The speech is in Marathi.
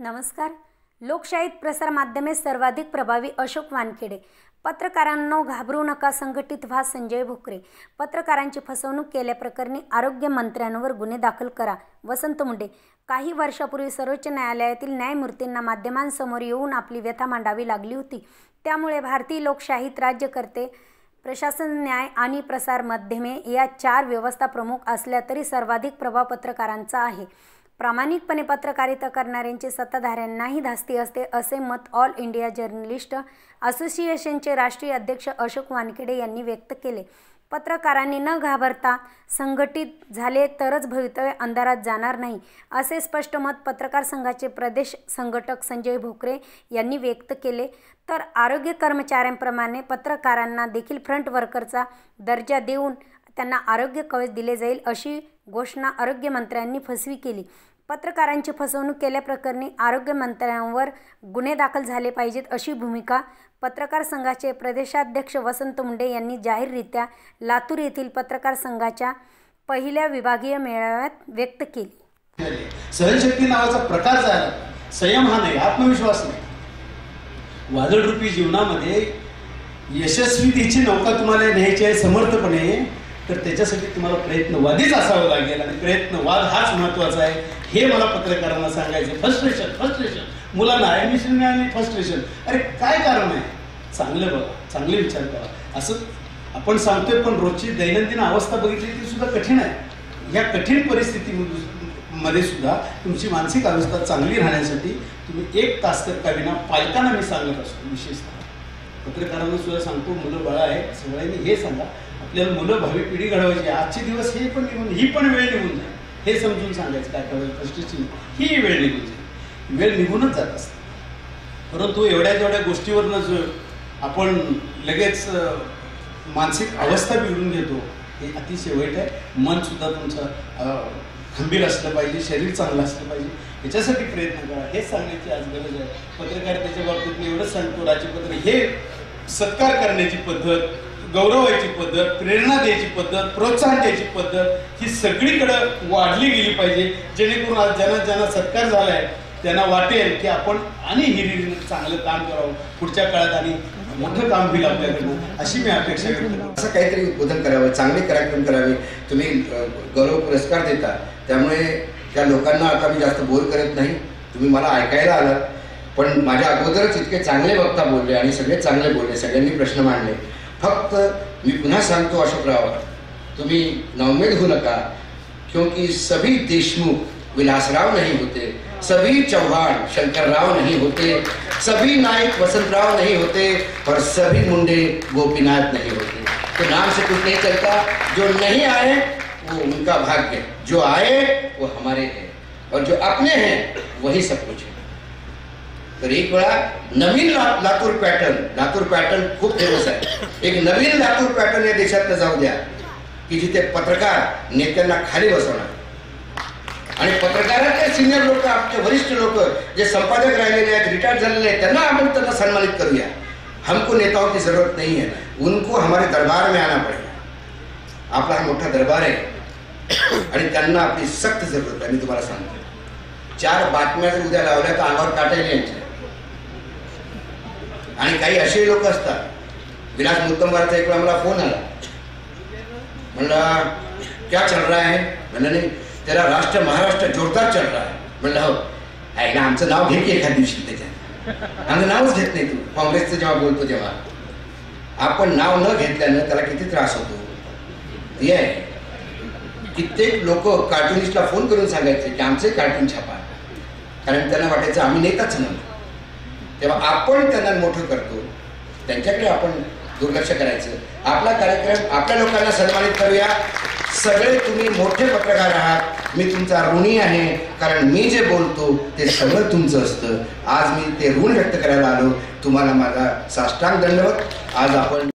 नमस्कार. लोकशाहीत प्रसार माध्यमे सर्वाधिक प्रभावी अशोक वानखेडे. पत्रकारांनो घाबरू नका, संघटित व्हा. संजय भोकरे. पत्रकारांची फसवणूक केल्याप्रकरणी आरोग्य मंत्र्यांवर गुन्हे दाखल करा. वसंत मुंडे. काही वर्षापूर्वी सर्वोच्च न्यायालयातील न्यायमूर्तींना माध्यमांसमोर येऊन आपली व्यथा मांडावी लागली होती. त्यामुळे भारतीय लोकशाहीत राज्यकर्ते, प्रशासन, न्याय आणि प्रसार माध्यमे या 4 व्यवस्था प्रमुख असल्या तरी सर्वाधिक प्रभाव पत्रकारांचा आहे. प्रामाणिकपणे पत्रकारिता करणाऱ्यांचे सत्ताधाऱ्यांनाही धास्ती असते, असे मत ऑल इंडिया जर्नलिस्ट असोसिएशनचे राष्ट्रीय अध्यक्ष अशोक वानखेडे यांनी व्यक्त केले. पत्रकारांनी न घाबरता संघटित झाले तरच भवितव्य अंधारात जाणार नाही, असे स्पष्ट मत पत्रकार संघाचे प्रदेश संघटक संजय भोकरे यांनी व्यक्त केले. तर आरोग्य कर्मचाऱ्यांप्रमाणे पत्रकारांना देखील फ्रंट वर्करचा दर्जा देऊन त्यांना आरोग्य कवच दिले जाईल, अशी घोषणा आरोग्य मंत्र्यांनी फसवी केली. पत्रकारांची फसवणूक केल्याप्रकरणी आरोग्य मंत्र्यांवर गुन्हे दाखल झाले पाहिजेत, अशी भूमिका पत्रकार संघाचे प्रदेशाध्यक्ष वसंत मुंडे यांनी जाहीररित्या लातूर येथील पत्रकार संघाच्या पहिल्या विभागीय मेळाव्यात व्यक्त केली. सहनशक्ती नावाचा प्रकार झाला. संयम हा नाही, आत्मविश्वास नाही. वादळरूपी जीवनामध्ये यशस्वीतेची नौका तुम्हाला न्यायची आहे समर्थपणे, तर त्याच्यासाठी तुम्हाला प्रयत्नवादीच असावं लागेल. आणि प्रयत्नवाद हाच महत्त्वाचा आहे, हे मला पत्रकारांना सांगायचं. फ्रस्ट्रेशन मुलांना ॲडमिशन मिळाली, फ्रस्ट्रेशन. अरे काय कारण आहे? चांगलं बघा, चांगले विचार करा. असं आपण सांगतोय, पण रोजची दैनंदिन अवस्था बघितली ती सुद्धा कठीण आहे. या कठीण परिस्थितीमध्ये सुद्धा तुमची मानसिक अवस्था चांगली राहण्यासाठी तुम्ही 1 तास तर का विना पालकांना मी सांगत असतो, विशेषतः पत्रकारांना सुद्धा सांगतो. मुलं बाळा आहेत, सगळ्यांनी हे सांगा, आपल्याला मुलं भावी पिढी घडवायची. आजचे दिवस हे पण निघून, ही पण वेळ निघून जाईल, हे समजून सांगायचं. काय करायचं? फ्रस्ट्रेशन ही वेळ निघून जाईल, वेळ निघूनच जात असते. परंतु एवढ्या जेवढ्या गोष्टीवरनं आपण लगेच मानसिक अवस्था बिघडून घेतो, हे अतिशय वाईट आहे. मन सुद्धा तुमचं खंबीर असलं पाहिजे, शरीर चांगलं असलं पाहिजे, याच्यासाठी प्रयत्न करा. हेच सांगण्याची आज गरज आहे. पत्रकारितेच्या बाबतीत मी एवढंच सांगतो, राज्यपत्र हे सत्कार करण्याची पद्धत, गौरवाची पद्धत, प्रेरणा द्यायची पद्धत, प्रोत्साहन द्यायची पद्धत ही सगळीकडे वाढली गेली पाहिजे, जेणेकरून आज ज्यांना सत्कार झाला आहे त्यांना वाटेल की आपण आणि हिरिरीनं चांगलं काम करावं, पुढच्या काळात आणि मोठं काम होईल आपल्याकडनं, अशी मी अपेक्षा करतो. असं काहीतरी उद्बोधन करावं, चांगले कार्यक्रम करावे. तुम्ही गौरव पुरस्कार देता, त्यामुळे त्या लोकांना आता मी जास्त बोर करत नाही. तुम्ही मला ऐकायला आलात, पण माझ्या अगोदरच इतके चांगले वक्ता बोलले आणि सगळे चांगले बोलले, सगळ्यांनी प्रश्न मांडले. फक्त मी पुन्हा सांगतो अशोकराव, तुम्ही नाउमेद होऊ नका, क्योंकि सभी देशमुख विलासराव नहीं होते, सभी चौहान शंकरराव नहीं होते, सभी नायक वसंतराव नहीं होते, और सभी मुंडे गोपीनाथ नहीं होते. तो नाम से कुछ नहीं चलता. जो नहीं आए वो उनका भाग्य, जो आए वो हमारे हैं, और जो अपने हैं वही सब कुछ है. तर एक वेळा नवीन लातूर पॅटर्न खूप फेमस आहे. एक नवीन लातूर पॅटर्न या देशात जाऊ द्या, की जिथे पत्रकार नेत्यांना खाली बसवणार आणि पत्रकारांचे सिनियर लोक, आपले वरिष्ठ लोक जे संपादक राहिलेले आहेत, रिटायर झालेले आहेत, त्यांना आपण त्यांना सन्मानित करूया. हमको नेताओं की जरूरत नहीं है, उनको हमारे दरबार में आना पड़ेगा. आपला हा मोठा दरबार आहे आणि त्यांना आपली सक्त जरूरत आहे. मी तुम्हाला सांगतो, 4 बातम्या जर उद्या लावल्या तर अंगावर काटायला यांच्या. आणि काही असे लोक असतात. विलास मुत्तमवारचा एक वेळा मला फोन आला, म्हणला क्या चल रहा है? म्हणलं नाही, त्याला राष्ट्र महाराष्ट्र जोरदार चल रहा है. म्हणलं हो, ऐका आमचं नाव घे की एखाद दिवशी. त्याच्यात आमचं नावच घेत नाही. तू काँग्रेसचं जेव्हा बोलतो तेव्हा आपण नाव न घेतल्यानं त्याला किती त्रास होतो ते आहे. कित्येक लोक कार्टुनिस्टला फोन करून सांगायचे की आमचे कार्टून छापा, कारण त्यांना वाटायचं आम्ही नेताच नव्हतो. तेव्हा आपण त्यांना मोठं करतो, त्यांच्याकडे आपण दुर्लक्ष करायचं. आपला कार्यक्रम आपल्या लोकांना सन्मानित करूया. सगळे तुम्ही मोठे पत्रकार आहात, मी तुमचा ऋणी आहे, कारण मी जे बोलतो ते सगळं तुमचं असतं. आज मी ते ऋण व्यक्त करायला आलो. तुम्हाला माझा साष्टांग दंडवत. आज आपण